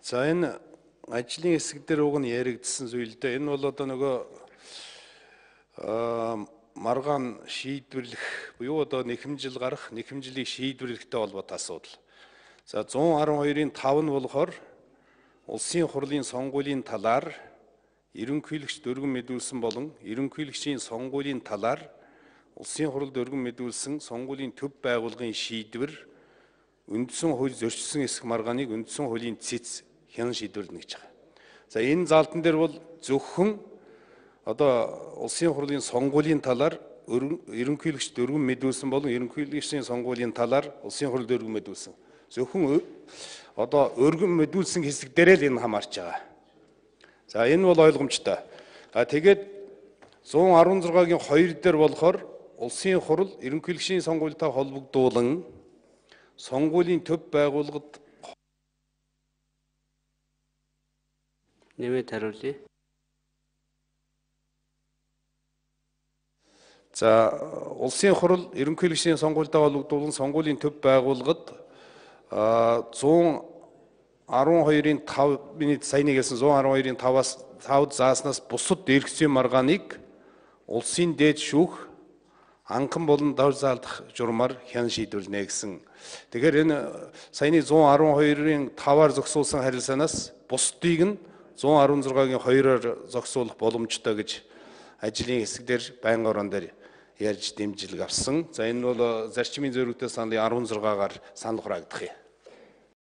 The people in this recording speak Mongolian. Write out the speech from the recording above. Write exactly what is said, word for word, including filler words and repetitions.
За энэ ажлын хэсэг дээр уг нь яригдсан зүйлдээ энэ бол одоо нөгөө маргаан шийдвэрлэх буюу одоо нэхэмжил гарах, нэхэмжлийг шийдвэрлэхтэй холбоотой асуудал. За зуун арван хоёрын тав нь болохоор улсын хурлын сонгуулийн талаар ерөнхийлөгч дөрвөн мэдүүлсэн болон ерөнхийлөгчийн сонгуулийн талаар улсын хурлд өргөн мэдүүлсэн сонгуулийн төв байгууллагын шийдвэр үндсэн хууль зөрчсөн эсэх маргааныг үндсэн хуулийн цэц хян шийдвэрлэнэ гэж байгаа. За энэ заалтан дээр бол зөвхөн одоо улсын хурлын сонгуулийн талаар ерөнхийлөгч дөрвөн мэдүүлсэн болон ерөнхийлөгчийн сонгуулийн талаар улсын хурлд өргөн мэдүүлсэн. Зөвхөн одоо өргөн мэдүүлсэн хэсэг дээр л энэ хамаарч байгаа. За энэ бол ойлгомжтой. А тэгээд зуун арван зургагийн хоёр дээр болохоор улсын хурал ерөнхийлөгчийн сонгуультай холбогдуулан сонгуулийн төв байгууллагад нэмээд хариулъя. За улсын хурал ерөнхийлөгчийн сонгуультай холбогдуулан сонгуулийн төв байгууллагад зуун арван хоёрын тав миний саяны гэсэн зуун арван хоёрын таваас тавд зааснаас бусад эргэцийн маргааныг улсын дээд шүүх анхан болон дор заалдах журмаар хян шийдвэрлэнэ гэсэн. Тэгэхээр энэ саяны зуун арван хоёрын таваар зогсуулсан харилцаанаас бусдыг нь зуун арван зургагийн хоёроор зогсуулах боломжтой гэж ажлын хэсэг дээр байнгын орон дээр ярьж дэмжлэг авсан. За энэ бол зарчмын зөрүүтэй саналын арван зургаагаар санал хураагдах юм.